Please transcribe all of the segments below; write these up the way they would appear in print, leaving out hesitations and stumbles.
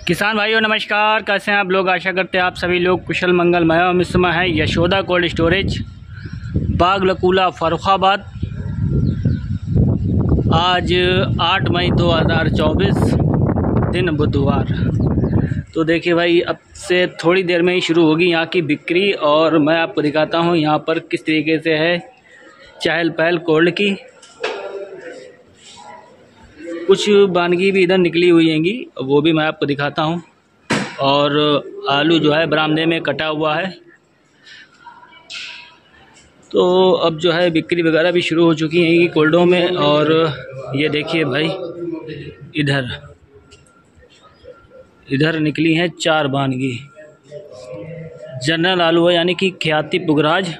किसान भाइयों नमस्कार, कैसे हैं आप लोग। आशा करते हैं आप सभी लोग कुशल मंगलमय। हम इस समय है यशोदा कोल्ड स्टोरेज, बाग लकूला, फर्रुखाबाद। आज 8 मई 2024, दिन बुधवार। तो देखिए भाई, अब से थोड़ी देर में ही शुरू होगी यहाँ की बिक्री और मैं आपको दिखाता हूँ यहाँ पर किस तरीके से है चहल पहल कोल्ड की। कुछ वानगी भी इधर निकली हुई हैंगी, वो भी मैं आपको दिखाता हूँ। और आलू जो है बरामदे में कटा हुआ है। तो अब जो है बिक्री वगैरह भी शुरू हो चुकी हैं कोल्डों में। और ये देखिए भाई, इधर निकली हैं 4 वानगी। जनरल आलू है, यानी कि ख्याति पुगराज।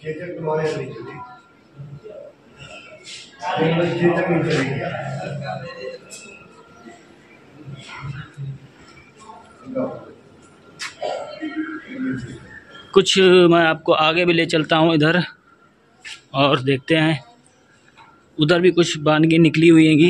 कुछ मैं आपको आगे भी ले चलता हूँ इधर और देखते हैं, उधर भी कुछ वानगी निकली हुई हैंगी।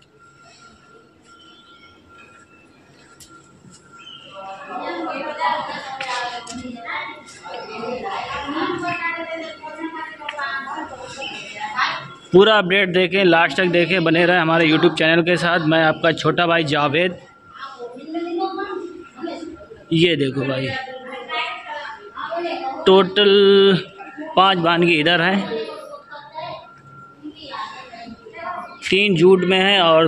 पूरा अपडेट देखें, लास्ट तक देखें, बने रहें हमारे YouTube चैनल के साथ। मैं आपका छोटा भाई जावेद। ये देखो भाई, टोटल 5 वानगी इधर हैं, 3 जूट में है और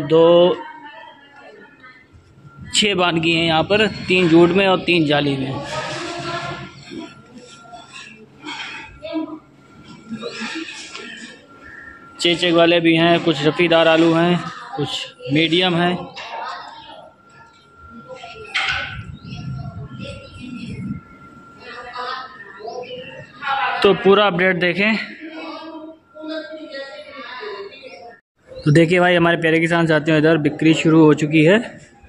6 वानगी हैं यहाँ पर, 3 जूट में और 3 जाली में। चेचक वाले भी हैं, कुछ रफीदार आलू हैं, कुछ मीडियम हैं। तो पूरा अपडेट देखें। तो देखिए भाई, हमारे प्यारे किसान साथियों, इधर बिक्री शुरू हो चुकी है।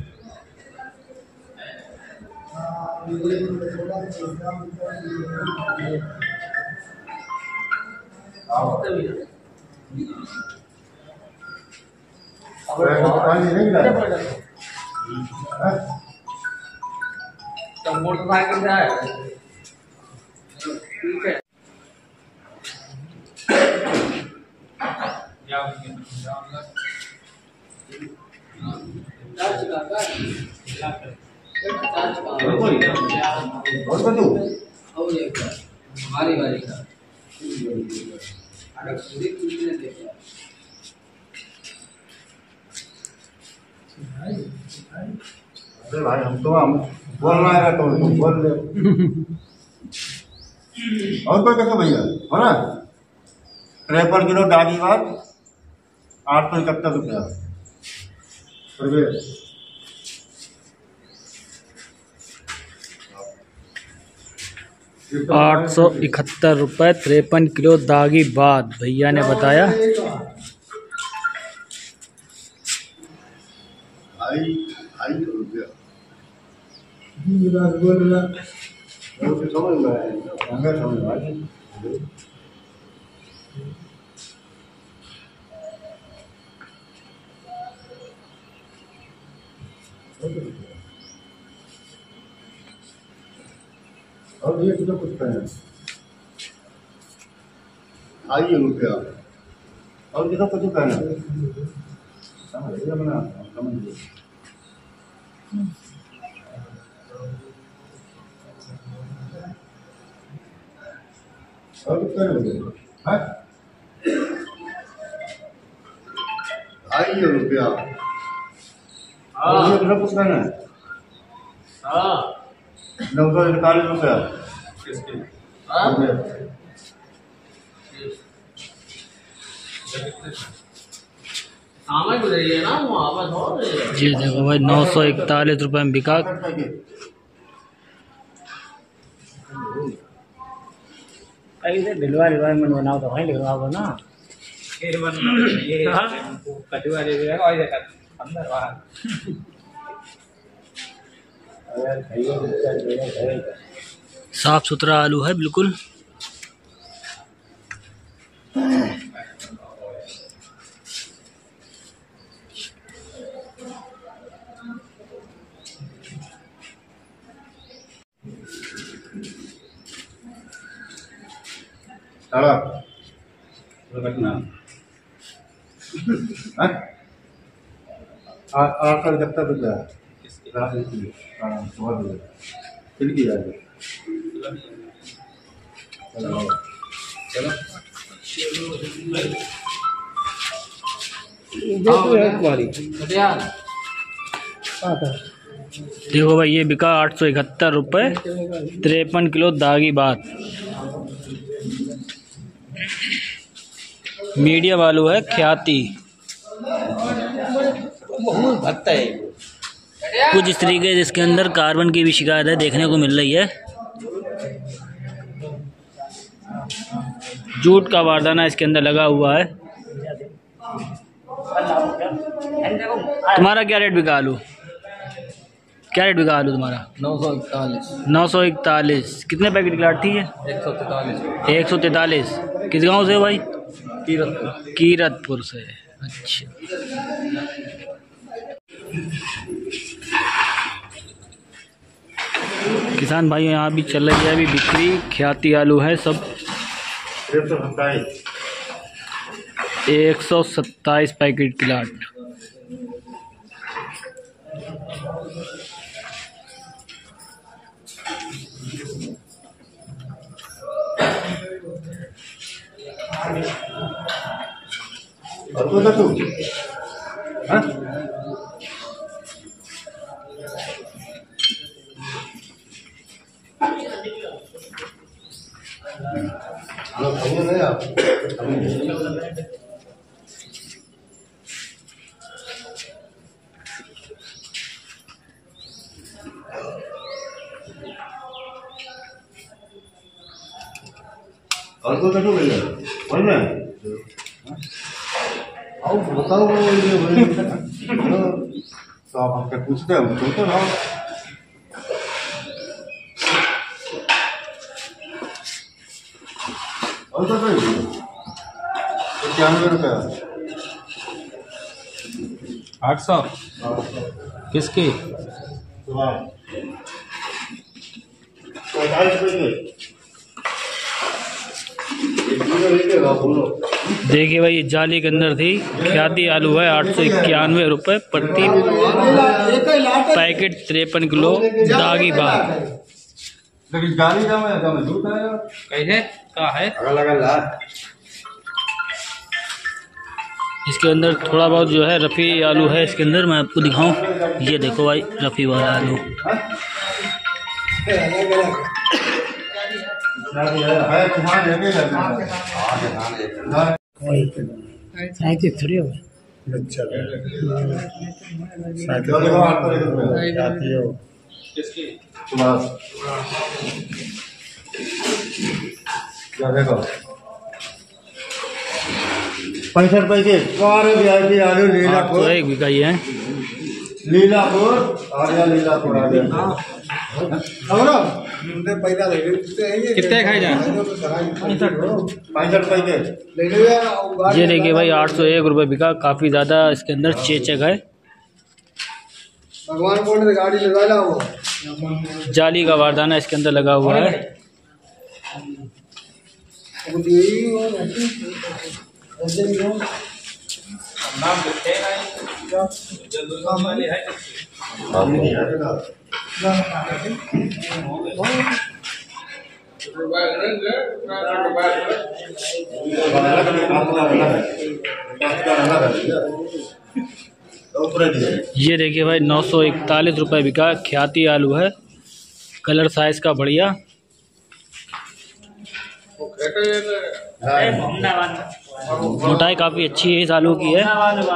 अरे भाई, हम बोलना है तो तुम बोल ले। और कोई कैसे भैया हो ना, 53 किलो डाली बात 871 रुपया। 871 रुपये 53 किलो दागी बात भैया ने बताया। और ये तो कुछ कहना आइए रुपया, और ये तो कुछ कहना समझ लिया मैंने, समझ लिया। और कुछ कहना है, आइए रुपया, और ये तो कुछ कहना है। 941 रुपया जी देखो भाई, 941 रुपये में बिका। डिलवा में बनाओ तो भाई लिखवाओ ना। साफ सुथरा आलू है बिल्कुल। देखो भाई ये बिका 871 रुपये 53 किलो दागी बात। मीडियम आलू है ख्याति। कुछ इस तरीके से इसके अंदर कार्बन की भी शिकायत है देखने को मिल रही है। जूट का बारदाना इसके अंदर लगा हुआ है। तुम्हारा क्या रेट बिका आलू? क्या रेट बिका आलू तुम्हारा? 941। कितने पैकेट की लाट थी ये? 143। किस गांव से भाई? कीरतपुर से। अच्छा, किसान भाई यहाँ भी चल रही है अभी बिक्री। ख्याति आलू है सब। 127 पैकेट की लाट। और तो कटो भैया बोल रहे हैं आओ बताओ ये तो आप हमसे पूछते हैं तो ना और तो 91 रुपया 800 किसकी? 45 रुपये। देखिए भाई जाली के अंदर थी। ख्याति आलू है 891 रुपये प्रति पैकेट 53 किलो दागी बात। लेकिन जाली का मैं झूठ कैसे का है? इसके अंदर थोड़ा बहुत जो है रफ़ी आलू है इसके अंदर। मैं आपको दिखाऊं, ये देखो भाई रफ़ी वाला आलू। क्या देखो 65 पैकेट आलू लीलापुर। एक बिका ये है लीलापुर आ गया। लीलापुर आ गया। कितने खाई जाए? 65 पैकेट। ये देखिए भाई 801 रुपये बिका। काफ़ी ज़्यादा इसके अंदर चेचक है। भगवान बोल रहे गाड़ी लगा ला वो जाली का बारदाना इसके अंदर लगा हुआ है। ये देखिए भाई 941 रुपये बिका। ख्याति आलू है, कलर साइज का बढ़िया। मोटाई काफ़ी अच्छी है इस आलू की है।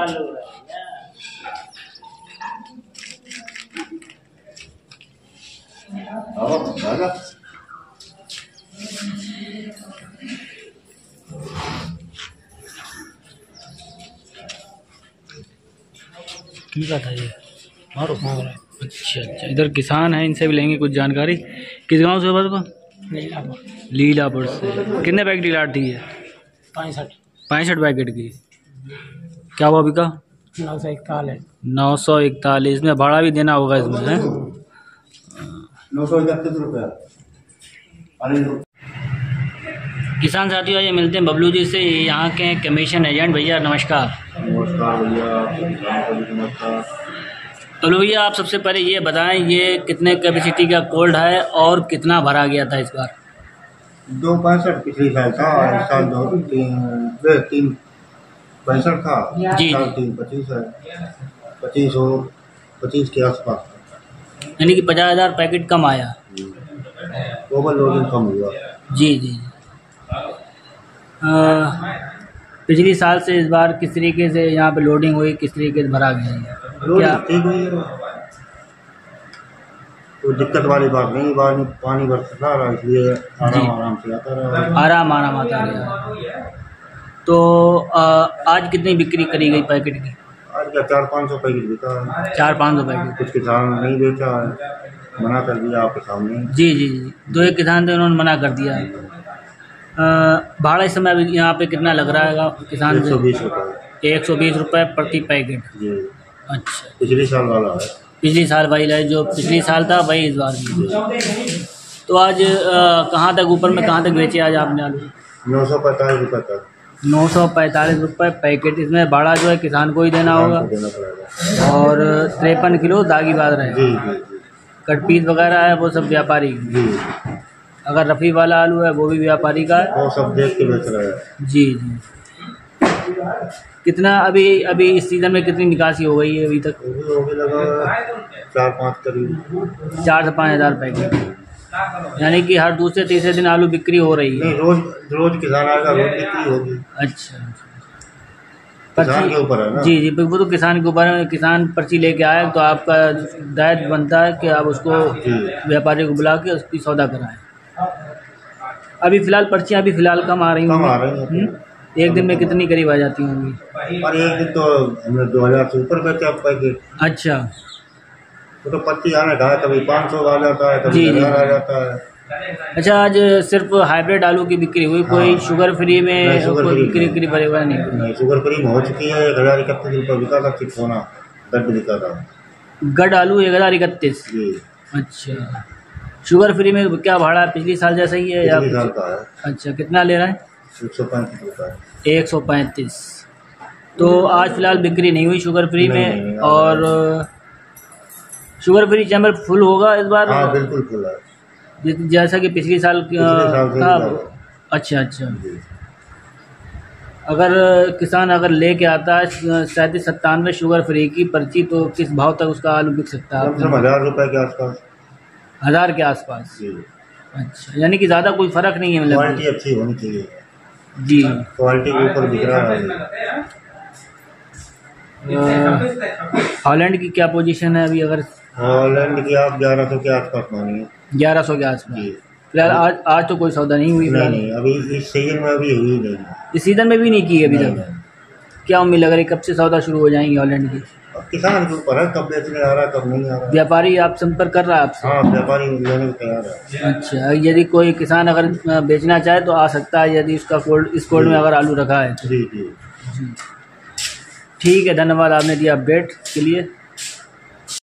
किनका था ये? मारो। अच्छा, इधर किसान है, इनसे भी लेंगे कुछ जानकारी। किस गांव से हो? लीलापुर से। कितने पैकेट की लाट थी ये? 65 पैकेट की। क्या हुआ बिका? 941। इसमें भाड़ा भी देना होगा इसमें है? 931 रुपया। किसान साथियों, ये मिलते हैं बबलू जी से, यहाँ के कमीशन एजेंट। भैया नमस्कार। नमस्कार भैया, नमस्कार। बबलू भैया, आप सबसे पहले ये बताएं, ये कितने कैपेसिटी का कोल्ड है और कितना भरा गया था इस बार? 265 पिछले साल था, इस साल 365 था। जी। 325 है, 25 हो 25 के आसपास, यानी कि 50,000 पैकेट कम आया। ओवर लोडिंग कम हुआ। जी जी। पिछली साल से इस बार किस तरीके से यहाँ पे लोडिंग हुई, किस तरीके से भरा गया है? क्या ठीक हुई है, तो दिक्कत वाली बात नहीं। बार में पानी बरसता रहा, इसलिए आराम से आता रहा। आराम आता गया। तो आज कितनी बिक्री करी गई पैकेट की? आज क्या 400-500 पैकेट बिका है। 400-500 पैकेट। कुछ किसान नहीं बेचा है, मना कर दिया आपके सामने। जी जी जी, 2 किसान थे, उन्होंने मना कर दिया। भाड़ा इस समय अभी यहाँ पे कितना लग रहा है किसान? 120 रुपये। 120 रुपये प्रति पैकेट। जी। अच्छा, पिछले साल वाला है। पिछली साल वही है, जो पिछली साल था वही इस बार भी। तो आज कहाँ तक ऊपर में, कहाँ तक बेचे आज आपने आलू? 945 रुपये तक। 945 रुपये पैकेट। इसमें भाड़ा जो है किसान को ही देना होगा, देना पड़ेगा। और 53 किलो दागी बात रहे। जी जी जी। कट पीस वगैरह है वो सब व्यापारी। जी, अगर रफ़ी वाला आलू है वो भी व्यापारी का है। वो सब देख के बेच रहे हैं। जी जी। कितना अभी इस सीज़न में कितनी निकासी हो गई है अभी तक? वो भी होगी लगा 4-5 करीब। 4 से 5 हज़ार पैकेट। यानी कि हर दूसरे तीसरे दिन आलू बिक्री हो रही है। नहीं, रोज किसान आएगा, रोज बिक्री होगी। अच्छा, किसान के ऊपर है ना। जी जी, वो तो किसान के ऊपर है। किसान पर्ची लेके आए तो आपका दायित्व बनता है कि आप उसको व्यापारी को बुला के उसकी सौदा कराएं। अभी फिलहाल पर्चियाँ अभी फिलहाल कम आ रही हैं। एक दिन में कितनी करीब आ जाती होंगी? और एक दिन तो हमने 2000 से ऊपर बेचा पैकेट। अच्छा, तो पर्ची आने का है, कभी 500 आ जाता है, कभी 1000 आ जाता है। अच्छा, आज सिर्फ हाइब्रिड आलू की बिक्री हुई, कोई शुगर फ्री में कोई बिक्री पड़ेगा नहीं? शुगर फ्री में हो चुकी है। 1031 रुपये बिका था, चिपकोना गड्ढ बिका था। गढ़ आलू 1031। अच्छा, शुगर फ्री में क्या भाड़ा है? पिछली साल जैसा ही है या? पिछले साल का है। अच्छा, कितना ले रहा है? 135 रुपये। 135। तो आज फिलहाल बिक्री नहीं हुई शुगर फ्री में। और शुगर फ्री चैम्बर फुल होगा इस बार? हाँ, बिल्कुल फुल है, जैसा कि पिछली साल था। अच्छा अच्छा। अगर किसान लेके आता है 37-97 शुगर फ्री की पर्ची, तो किस भाव तक उसका आलू बिक सकता है? 1000 रुपये के आसपास। 1000 के आसपास। अच्छा, यानी कि ज़्यादा कोई फ़र्क नहीं है। क्वालिटी अच्छी होनी चाहिए। जी, क्वालिटी के ऊपर बिक रहा है। हॉलैंड की क्या पोजीशन है अभी? अगर हॉलैंड की आप 1100 के आसपास मानिए। 1100 के आसपास। फिलहाल आज तो कोई सौदा नहीं हुई? नहीं, अभी इस सीजन में अभी हुई नहीं। इस सीजन में भी नहीं की अभी तक? क्या उम्मीद लग रही, कब से सौदा शुरू हो जाएंगी हॉलैंड की? किसान के ऊपर है, कब बेचने आ रहा है, कब नहीं आ रहा। व्यापारी आप संपर्क कर रहा है आपसे? हाँ, व्यापारी लेने को तैयार है। अच्छा, यदि कोई किसान अगर बेचना चाहे तो आ सकता है, यदि उसका इस कोल्ड में अगर आलू रखा है तो। जी जी। ठीक है, धन्यवाद, आपने दिया अपडेट के लिए।